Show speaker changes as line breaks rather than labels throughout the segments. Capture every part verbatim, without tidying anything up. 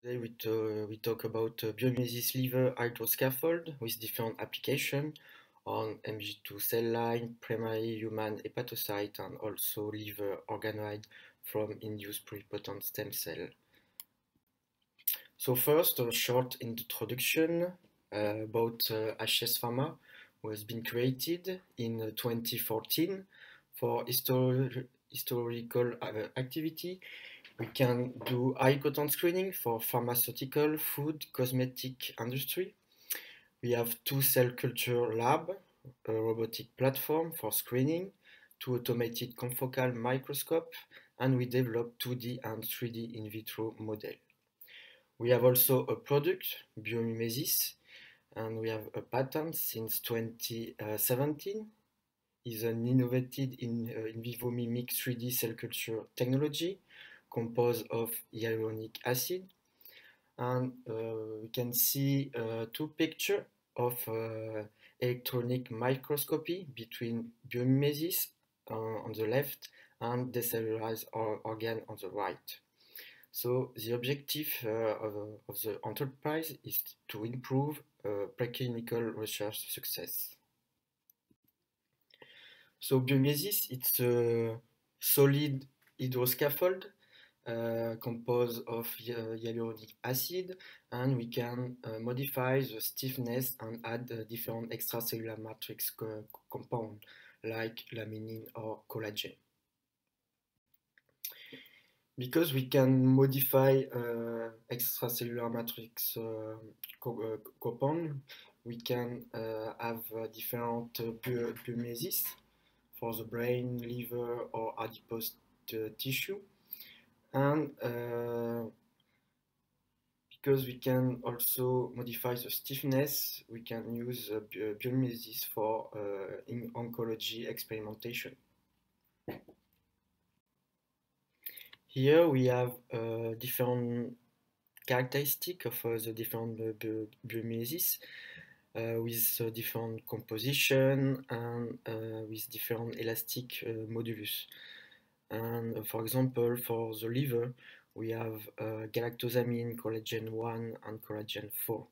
Today we, to, we talk about uh, biomimesis liver hydroscaffold with different application on M G two cell line, primary human hepatocyte, and also liver organoid from induced pluripotent stem cell. So first, a short introduction uh, about uh, H S Pharma, who has been created in uh, twenty fourteen for histori historical uh, activity. We can do high content screening for pharmaceutical, food, cosmetic industry. We have two cell culture lab, a robotic platform for screening, two automated confocal microscope, and we develop two D and three D in vitro model. We have also a product, biomimesis, and we have a patent since twenty seventeen. Is an innovated in, uh, in vivo mimic three D cell culture technology composed of hyaluronic acid. And uh, we can see uh, two pictures of uh, electronic microscopy between biomimesis uh, on the left and decellularized or organ on the right. So the objective uh, of, of the enterprise is to improve uh, preclinical research success. So biomimesis, it's a solid hydroscaffold uh, composed of hyaluronic acid, and we can uh, modify the stiffness and add uh, different extracellular matrix co compound like laminin or collagen. Because we can modify uh, extracellular matrix uh, co uh, compound, we can uh, have uh, different uh, biomimesis for the brain, liver, or adipose uh, tissue. And uh, because we can also modify the stiffness, we can use uh, biomimesis for uh, in oncology experimentation. Here we have uh, different characteristics of uh, the different uh, biomimesis uh, with uh, different composition and uh, with different elastic uh, modulus. And uh, for example, for the liver, we have uh, galactosamine, collagen one, and collagen four.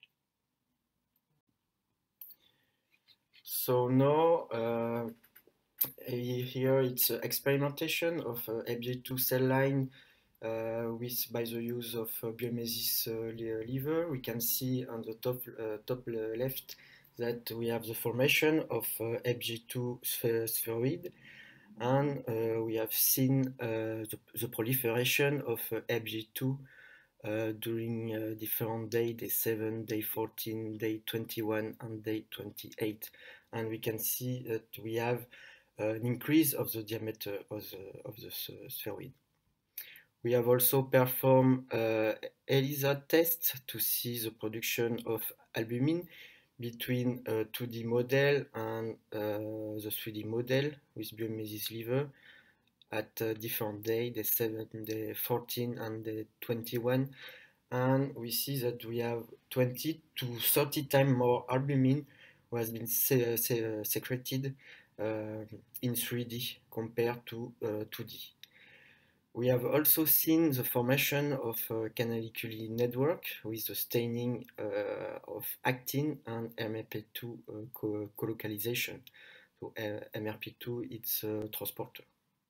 So now, uh, here it's uh, experimentation of uh, M G two cell line uh, with by the use of uh, biomimesis uh, liver. We can see on the top uh, top left that we have the formation of uh, M G two spheroid. And uh, we have seen uh, the, the proliferation of uh, M G two uh, during uh, different days, day seven, day fourteen, day twenty-one, and day twenty-eight. And we can see that we have uh, an increase of the diameter of the, of the spheroid. We have also performed uh, ELISA tests to see the production of albumin between a two D model and uh, the three D model with biomimesis liver at uh, different days, day seven, day fourteen, and day twenty-one. And we see that we have twenty to thirty times more albumin who has been se se secreted uh, in three D compared to uh, two D. We have also seen the formation of a canaliculi network with the staining uh, of actin and M R P two uh, co colocalization. So uh, M R P two, it's a transporter.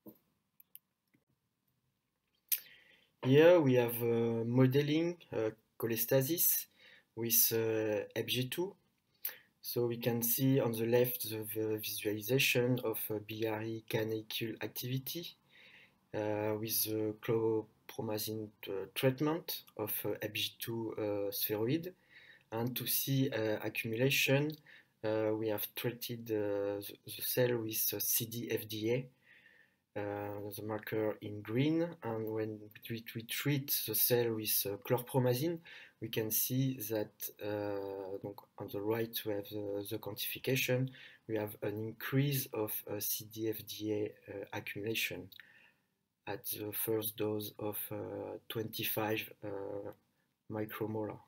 Here we have uh, modeling uh, cholestasis with uh, M G two. So we can see on the left the visualization of uh, biliary canalicule activity uh, with the chlorpromazine uh, treatment of uh, M G two uh, spheroid. And to see uh, accumulation, uh, we have treated uh, the, the cell with uh, C D F D A. Uh, the marker in green, and when we, we treat the cell with uh, chlorpromazine, we can see that uh, donc on the right we have the, the quantification, we have an increase of uh, C D F D A uh, accumulation at the first dose of uh, twenty-five uh, micromolar.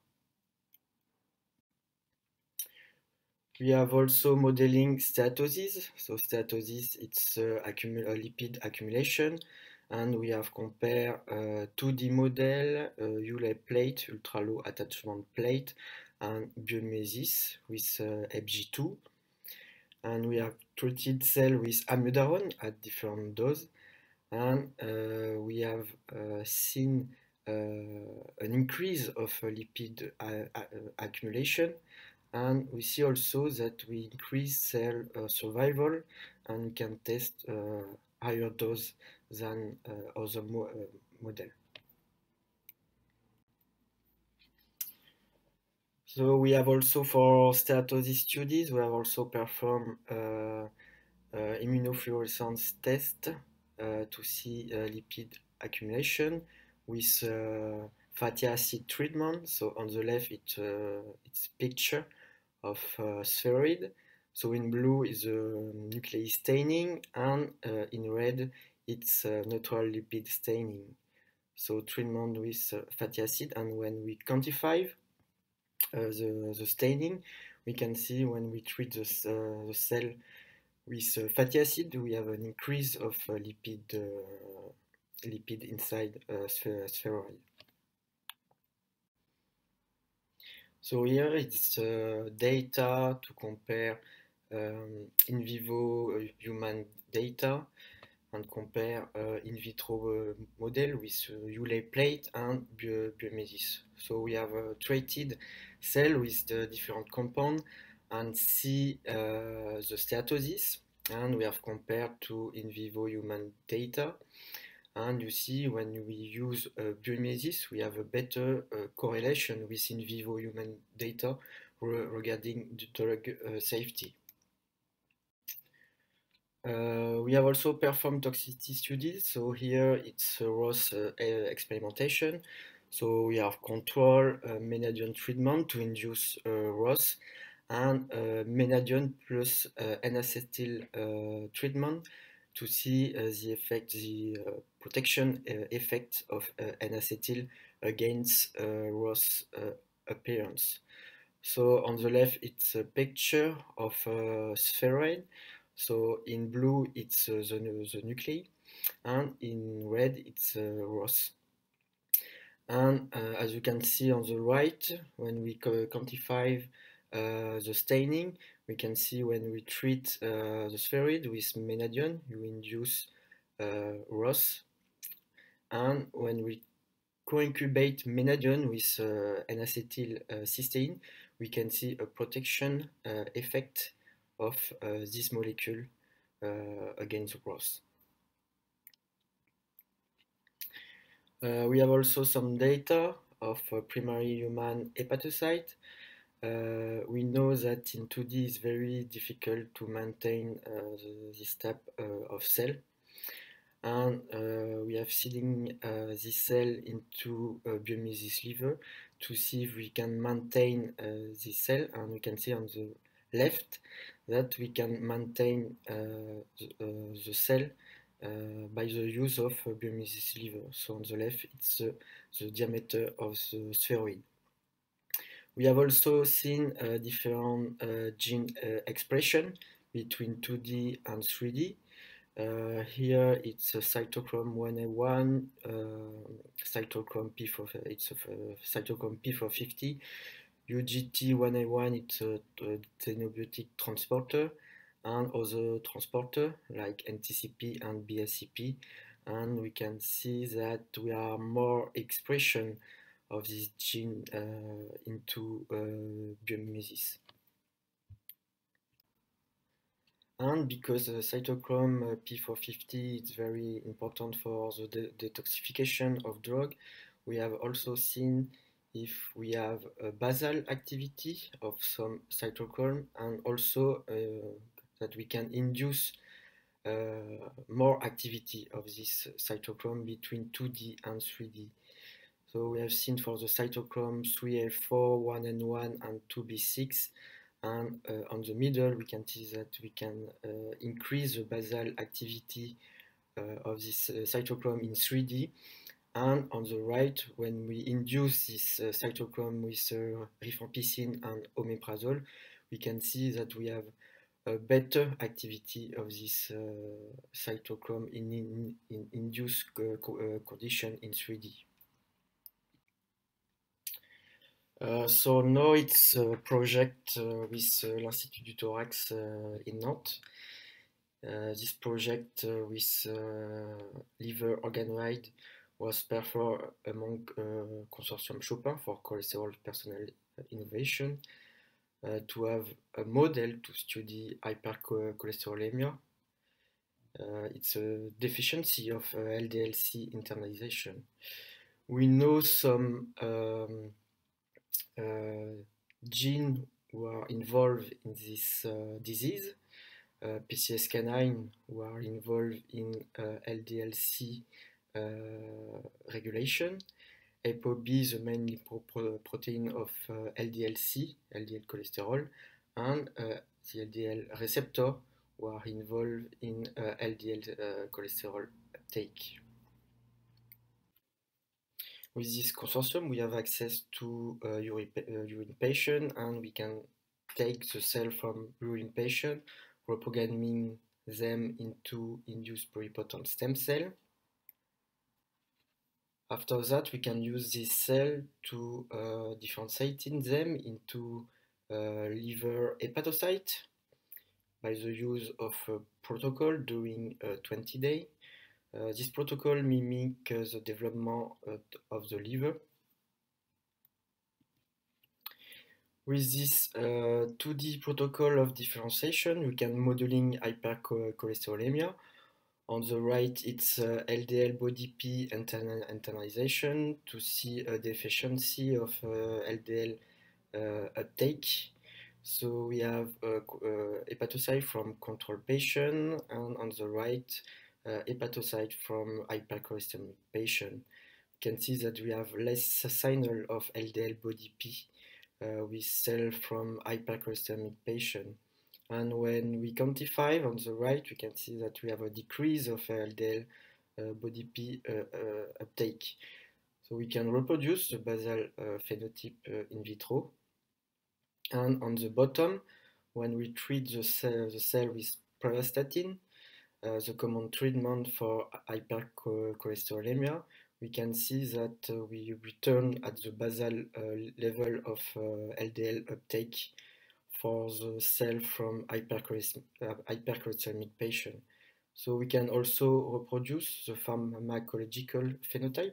We have also modeling steatosis. So steatosis, it's uh, accumul uh, lipid accumulation, and we have compared uh, two D model, uh, Euler plate, ultra low attachment plate, and biomimesis with uh, F G two. And we have treated cell with amiodarone at different dose, and uh, we have uh, seen uh, an increase of uh, lipid uh, uh, accumulation, and we see also that we increase cell uh, survival, and we can test uh, higher dose than uh, other mo uh, model. So we have also for steatosis studies, we have also performed uh, uh, immunofluorescence test uh, to see uh, lipid accumulation with uh, fatty acid treatment. So on the left, it, uh, it's picture of uh, spheroid. So in blue is a nuclei staining, and uh, in red it's uh, neutral lipid staining. So treatment with uh, fatty acid, and when we quantify uh, the, the staining, we can see when we treat the, uh, the cell with uh, fatty acid, we have an increase of uh, lipid, uh, lipid inside uh, spheroid. So here it's uh, data to compare um, in vivo uh, human data and compare uh, in vitro uh, model with uh, Euler plate and bio biomimesis. So we have uh, treated cell with the different compound and see uh, the steatosis, and we have compared to in vivo human data. And you see when we use uh, biomimesis, we have a better uh, correlation with in vivo human data re regarding the drug uh, safety. Uh, we have also performed toxicity studies. So here it's a Ross uh, experimentation. So we have control uh, Menadione treatment to induce uh, Ross, and uh, Menadione plus uh, N-acetyl uh, treatment to see uh, the effect, the uh, protection uh, effect of uh, N-acetyl against uh, Ross uh, appearance. So on the left, it's a picture of a spheroid. So in blue, it's uh, the, the nuclei, and in red, it's uh, Ross. And uh, as you can see on the right, when we quantify uh, the staining, we can see when we treat uh, the spheroid with Menadione, you induce uh, Ross. And when we co-incubate Menadione with uh, N-acetyl uh, cysteine, we can see a protection uh, effect of uh, this molecule uh, against Ross. Uh, we have also some data of uh, primary human hepatocyte. Uh, we know that in two D it's very difficult to maintain uh, the, this type uh, of cell. And uh, we have seeding uh, this cell into uh, biomimesis liver to see if we can maintain uh, this cell, and we can see on the left that we can maintain uh, the, uh, the cell uh, by the use of uh, biomimesis liver. So on the left it's uh, the diameter of the spheroid. We have also seen uh, different uh, gene uh, expression between two D and three D. Uh, here it's a cytochrome one A one, uh, cytochrome P four, it's a uh, cytochrome P four fifty, U G T one A one, it's a, a xenobiotic transporter, and other transporter like N T C P and B S C P, and we can see that we are more expression of this gene uh, into uh, biomimesis. And because the cytochrome uh, P four fifty is very important for the de detoxification of drug, we have also seen if we have a basal activity of some cytochrome, and also uh, that we can induce uh, more activity of this cytochrome between two D and three D. So we have seen for the cytochrome three A four, one N one, and two B six. And uh, on the middle, we can see that we can uh, increase the basal activity uh, of this uh, cytochrome in three D. And on the right, when we induce this uh, cytochrome with uh, rifampicin and omeprazole, we can see that we have a better activity of this uh, cytochrome in, in, in induced co uh, condition in three D. Uh, so now it's a project uh, with uh, l'Institut du Thorax uh, in Nantes. Uh, this project uh, with uh, liver organoid was performed among uh, Consortium Chopin for cholesterol personnel innovation uh, to have a model to study hypercholesterolemia. Uh, it's a deficiency of uh, L D L C internalization. We know some um, uh, genes who are involved in this uh, disease. Uh, P C S K nine who are involved in uh, L D L C uh, regulation. ApoB is the main lipoprotein of uh, L D L C, L D L cholesterol, and uh, the L D L receptor who are involved in uh, L D L uh, cholesterol uptake. With this consortium, we have access to uh, urine, uh, urine patient, and we can take the cell from urine patient, reprogramming them into induced pluripotent stem cell. After that, we can use this cell to uh, differentiate them into uh, liver hepatocyte by the use of a protocol during uh, twenty days. Uh, this protocol mimics uh, the development uh, of the liver. With this uh, two D protocol of differentiation, we can modeling hypercholesterolemia. On the right, it's uh, L D L body P internalization to see a deficiency of uh, L D L uh, uptake. So we have a uh, hepatocyte from control patient, and on the right, uh, hepatocyte from hypercholesteremic patient. You can see that we have less signal of L D L body P uh, with cell from hypercholesteremic patient. And when we quantify on the right, we can see that we have a decrease of L D L uh, body P uh, uh, uptake. So we can reproduce the basal uh, phenotype uh, in vitro. And on the bottom, when we treat the cell, the cell with pravastatin, uh, the common treatment for hypercholesterolemia, we can see that uh, we return at the basal uh, level of uh, L D L uptake for the cell from hypercholesteremic patient. So we can also reproduce the pharmacological phenotype.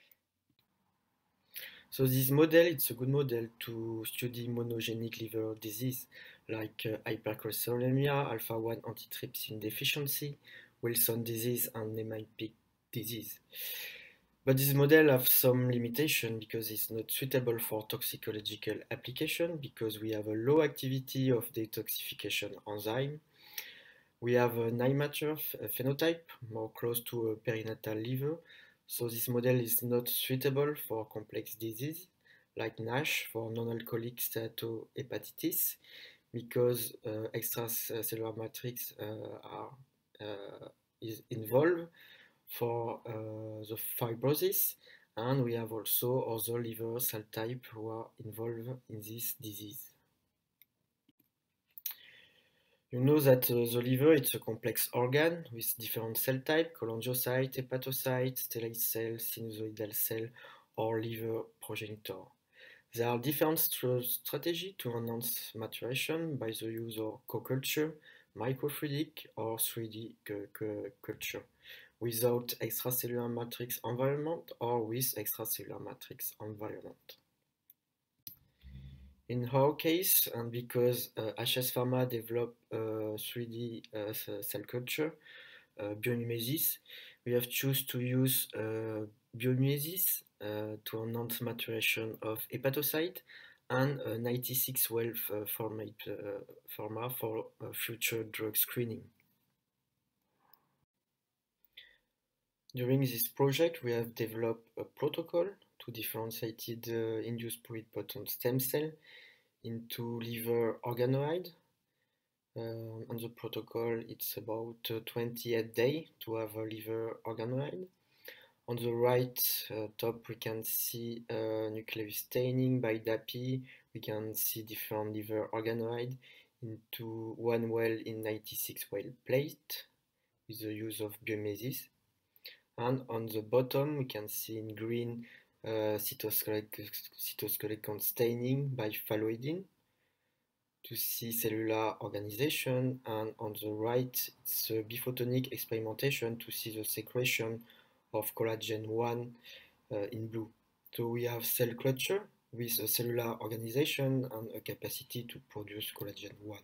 So this model, it's a good model to study monogenic liver disease like uh, hypercholesterolemia, alpha one antitrypsin deficiency, Wilson disease, and Niemann-Pick disease. But this model has some limitation because it's not suitable for toxicological application because we have a low activity of detoxification enzyme. We have an immature phenotype, more close to a perinatal liver. So this model is not suitable for complex disease like NASH for non-alcoholic steatohepatitis because uh, extracellular matrix uh, are uh, is involved for uh, the fibrosis, and we have also other liver cell type who are involved in this disease. You know that uh, the liver is a complex organ with different cell types: cholangiocyte, hepatocyte, stellate cell, sinusoidal cell, or liver progenitor. There are different st strategies to enhance maturation by the use of co-culture, microfluidic, or three D culture, without extracellular matrix environment or with extracellular matrix environment. In our case, and because uh, H S Pharma developed uh, three D uh, cell culture, uh, biomimesis, we have chosen to use uh, biomimesis uh, to enhance maturation of hepatocyte and uh, ninety-six well uh, format, uh, format for uh, future drug screening. During this project, we have developed a protocol to differentiate the uh, induced pluripotent stem cell into liver organoid. Uh, on the protocol, it's about uh, twenty-eight days to have a liver organoid. On the right uh, top, we can see uh, nucleus staining by D A P I. We can see different liver organoid into one well in ninety-six well plate with the use of biomimesis. And on the bottom, we can see in green uh, cytoskeleton staining by phalloidin to see cellular organization, and on the right, it's a biphotonic experimentation to see the secretion of collagen one uh, in blue. So we have cell culture with a cellular organization and a capacity to produce collagen one.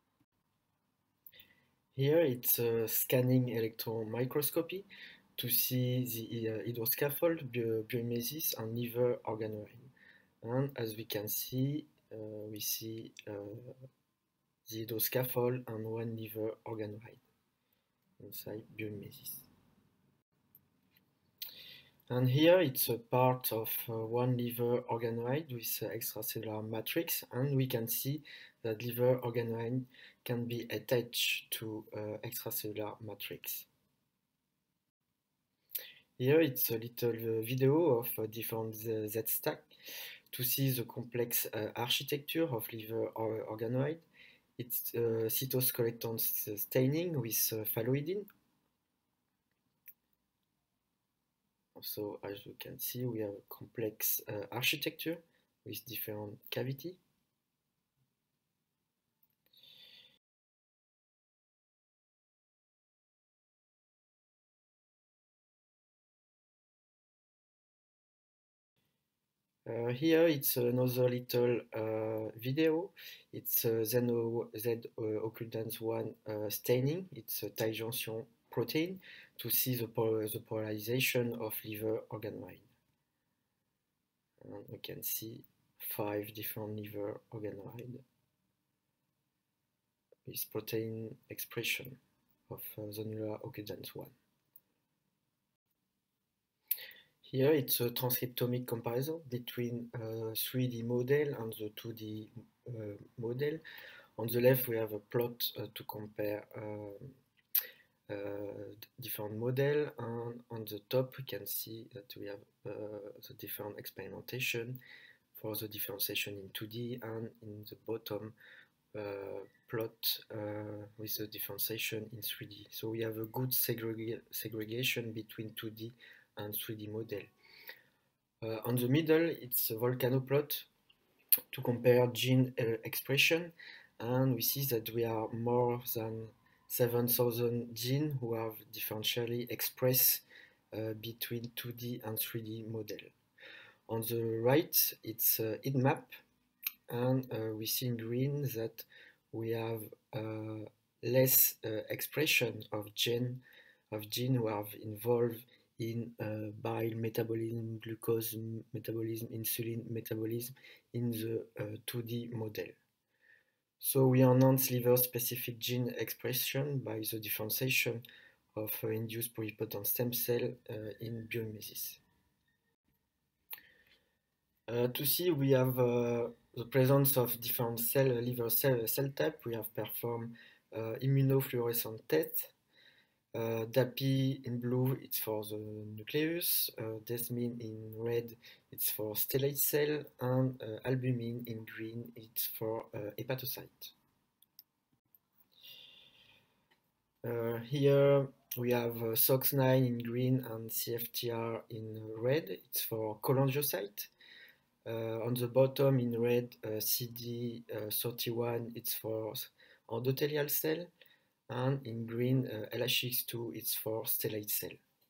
Here it's a scanning electron microscopy to see the uh, hydroscaffold, bio biomimesis, and liver organoid. And as we can see, uh, we see uh, the hydroscaffold and one liver organoid inside biomimesis. And here it's a part of uh, one liver organoid with uh, extracellular matrix, and we can see that liver organoid can be attached to uh, extracellular matrix. Here it's a little uh, video of uh, different uh, Z-stack to see the complex uh, architecture of liver or organoid. It's uh, cytoskeleton staining with uh, phalloidin. So as you can see, we have a complex uh, architecture with different cavity. Uh, here it's another little uh, video. It's uh, Z occludens one uh, staining. It's a tight junction protein to see the, pol the polarization of liver organoid. And we can see five different liver organoid with protein expression of uh, zonular occludens one. Here it's a transcriptomic comparison between a three D model and the two D uh, model. On the left we have a plot uh, to compare uh, uh, different model, and on the top we can see that we have uh, the different experimentation for the differentiation in two D, and in the bottom uh, plot uh, with the differentiation in three D. So we have a good segreg segregation between two D and three D model. Uh, on the middle, it's a volcano plot to compare gene uh, expression, and we see that we are more than seven thousand genes who have differentially expressed uh, between two D and three D model. On the right, it's a heat map, and uh, we see in green that we have uh, less uh, expression of gene of gene who are involved in uh, bile metabolism, glucose metabolism, insulin metabolism in the uh, two D model. So we enhance liver-specific gene expression by the differentiation of uh, induced pluripotent stem cell uh, in biomimesis. Uh, to see, we have uh, the presence of different cell, liver cell, cell type. We have performed uh, immunofluorescent tests. Uh, D A P I in blue, it's for the nucleus. Uh, Desmin in red, it's for stellate cell, and uh, albumin in green, it's for uh, hepatocyte. Uh, here we have uh, S O X nine in green and C F T R in red, it's for cholangiocyte. Uh, on the bottom in red, uh, C D thirty-one, it's for endothelial cell, and in green, uh, L H X two, it's for stellate cell.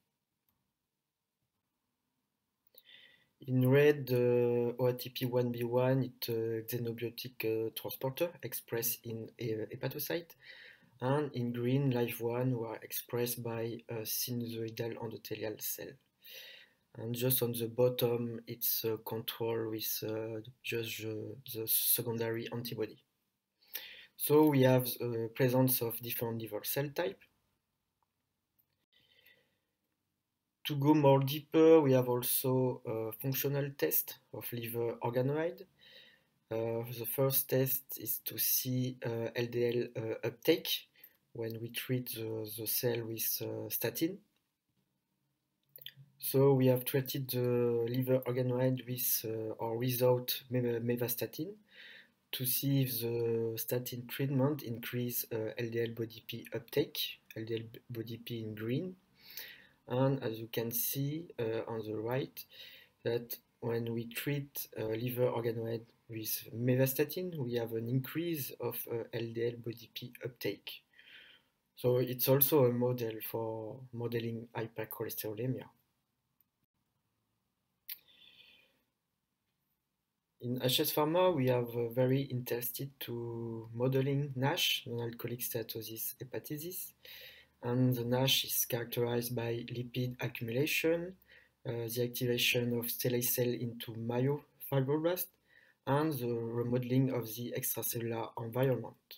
In red, uh, O A T P one B one, it's a xenobiotic uh, transporter expressed in a hepatocyte, and in green, Live one, who are expressed by a sinusoidal endothelial cell. And just on the bottom, it's a control with uh, just uh, the secondary antibody. So we have the presence of different liver cell type. To go more deeper, we have also a functional test of liver organoid. Uh, the first test is to see uh, L D L uh, uptake when we treat the, the cell with uh, statin. So we have treated the liver organoid with uh, or without mevastatin to see if the statin treatment increase uh, L D L body P uptake, L D L body P in green. And as you can see uh, on the right, that when we treat uh, liver organoid with mevastatin, we have an increase of uh, L D L body P uptake. So it's also a model for modeling hypercholesterolemia. In H S Pharma, we have uh, very interested to modeling NASH, non-alcoholic steatosis hepatitis. And the NASH is characterized by lipid accumulation, uh, the activation of stellate cell into myofibroblast, and the remodeling of the extracellular environment.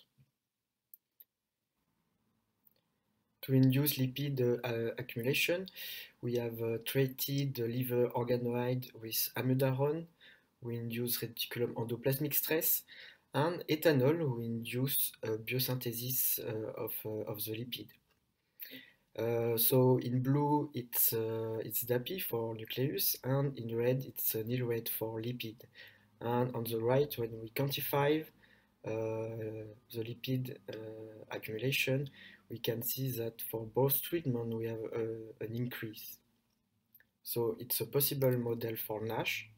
To induce lipid uh, accumulation, we have uh, treated the liver organoid with amiodarone. We induce reticulum endoplasmic stress, and ethanol, we induce uh, biosynthesis uh, of, uh, of the lipid. Uh, so in blue, it's, uh, it's D A P I for nucleus, and in red, it's uh, nil red for lipid. And on the right, when we quantify uh, the lipid uh, accumulation, we can see that for both treatments, we have uh, an increase. So it's a possible model for NASH.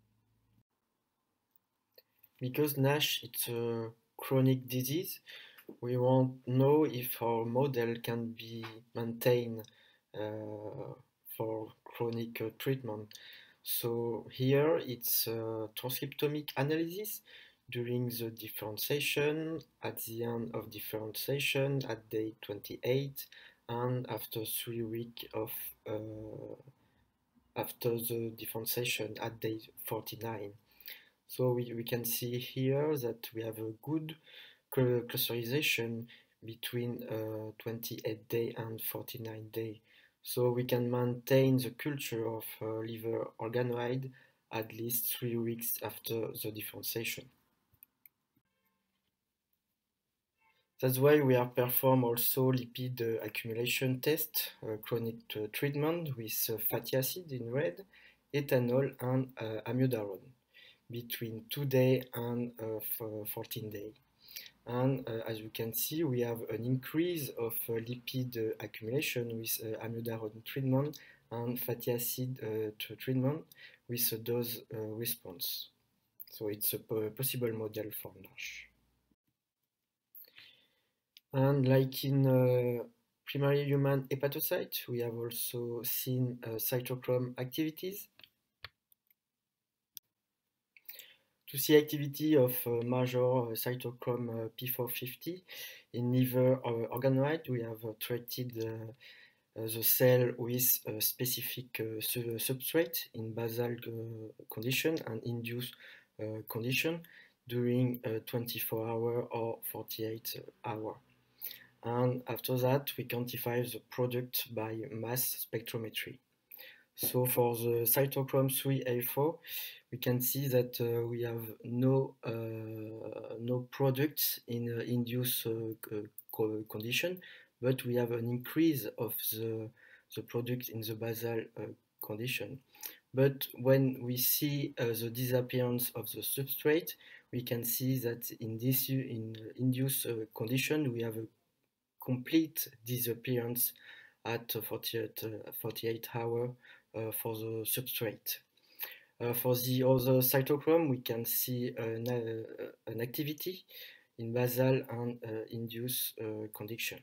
Because NASH, it's a chronic disease, we want to know if our model can be maintained uh, for chronic uh, treatment. So here it's a transcriptomic analysis during the differentiation, at the end of differentiation, at day twenty-eight, and after three weeks of uh, after the differentiation at day forty-nine. So we, we can see here that we have a good clusterization between uh, twenty-eight day and forty-nine day. So we can maintain the culture of uh, liver organoid at least three weeks after the differentiation. That's why we have performed also lipid uh, accumulation test, uh, chronic uh, treatment with uh, fatty acid in red, ethanol, and uh, amiodarone between two day and uh, fourteen day. And uh, as you can see, we have an increase of uh, lipid uh, accumulation with uh, amiodarone treatment and fatty acid uh, treatment with a dose uh, response. So it's a possible model for NASH. And like in uh, primary human hepatocyte, we have also seen uh, cytochrome activities. To see activity of uh, major cytochrome uh, P four fifty in liver uh, organoid, we have uh, treated uh, uh, the cell with a specific uh, su substrate in basal uh, condition and induced uh, condition during uh, twenty-four hour or forty-eight hour. And after that, we quantify the product by mass spectrometry. So for the cytochrome three A four, we can see that uh, we have no uh, no products in uh, induced uh, condition, but we have an increase of the, the product in the basal uh, condition. But when we see uh, the disappearance of the substrate, we can see that in this in induced uh, condition, we have a complete disappearance at forty-eight, uh, forty-eight hours uh, for the substrate. Uh, for the other cytochrome, we can see an, uh, an activity in basal and uh, induced uh, condition.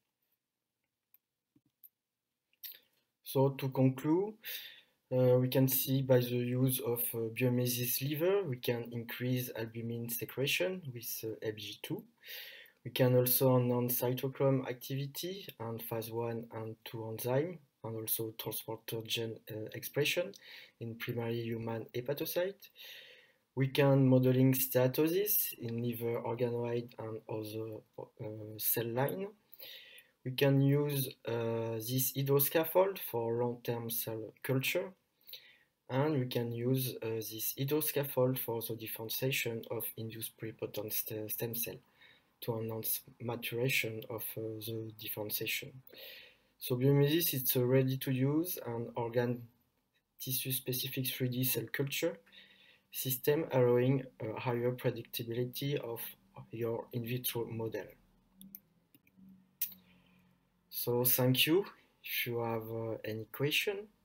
So to conclude, uh, we can see by the use of uh, Biomesis liver, we can increase albumin secretion with uh, L G two. We can also enhance cytochrome activity and phase one and two enzyme, and also transporter gene uh, expression in primary human hepatocyte. We can modeling steatosis in liver organoid and other uh, cell line. We can use uh, this hydroscaffold for long-term cell culture, and we can use uh, this hydroscaffold for the differentiation of induced pluripotent st stem cell to enhance maturation of uh, the differentiation. So Biomesis is a ready to use and organ tissue specific three D cell culture. system, allowing a higher predictability of your in vitro model. So thank you. If you have uh, any question.